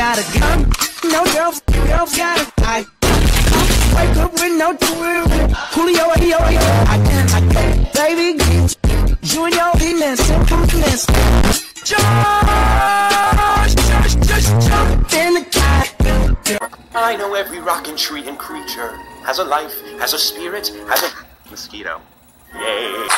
got a gun. No girls got a eye. Wake up with no tour. Julio, I can't. Baby, you and your penis, simpleness. Just jump in the car. I know every rock and tree and creature has a life, has a spirit, has a mosquito. Yay.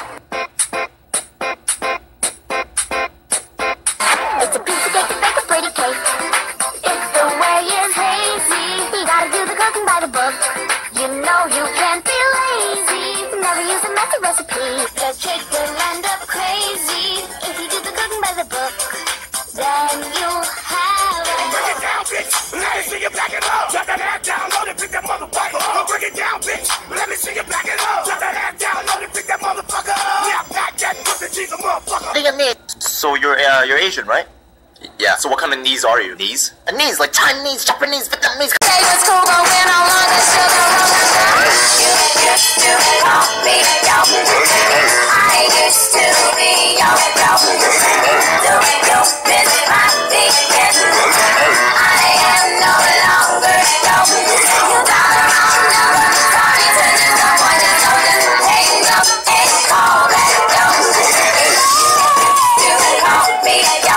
It's a piece of cake to bake a pretty cake. If the way is hazy, you gotta do the cooking by the book. You know you can't be lazy. Never use a messy recipe. The cake will end up crazy if you do the cooking by the book. Then you'll have it. Break it down, bitch. Let me see you back it up. Drop that ass down, load it, pick that motherfucker up. Break it down, bitch. Let me see you back it up. Drop that ass down, load it, pick that motherfucker up. Yeah, pack that pussy, she's a motherfucker. So you're Asian, right? Yeah. So what kind of knees are you? Knees? Knees, like Chinese, Japanese, Vietnamese. Say what's cool, but we're no longer sugar rollers. You used to call me yo. I used to be yo. Doing your business, my weekend. I am no longer yo. You got a wrong number. Sorry to disappoint you, so just hang up and call back yo. You call me yo.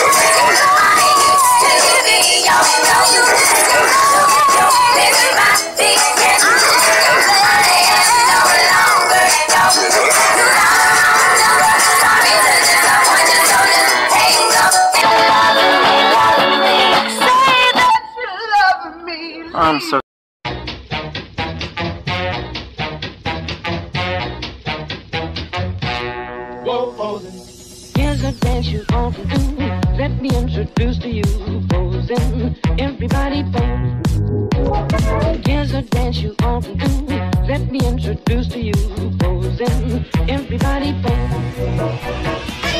I'm so Here's a dance you often do. Let me introduce to you posing. Everybody pose. Here's a dance you often do. Let me introduce to you posing. Everybody pose.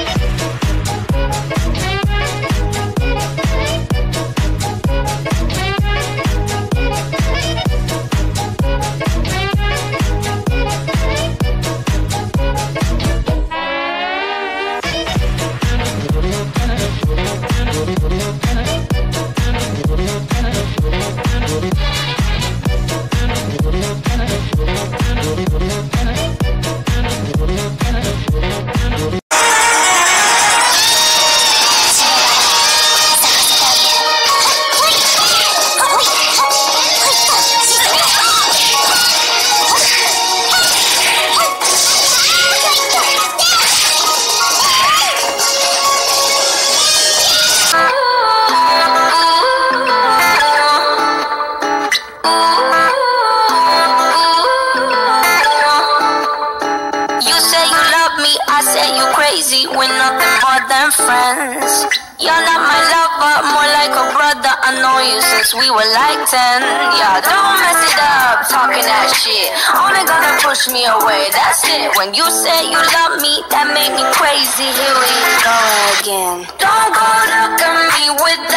We're nothing more than friends. You're not my lover, more like a brother. I know you since we were like 10. Yeah, don't mess it up, talking that shit. Only gonna push me away, that's it. When you say you love me, that made me crazy. Here we go again. Don't go look at me with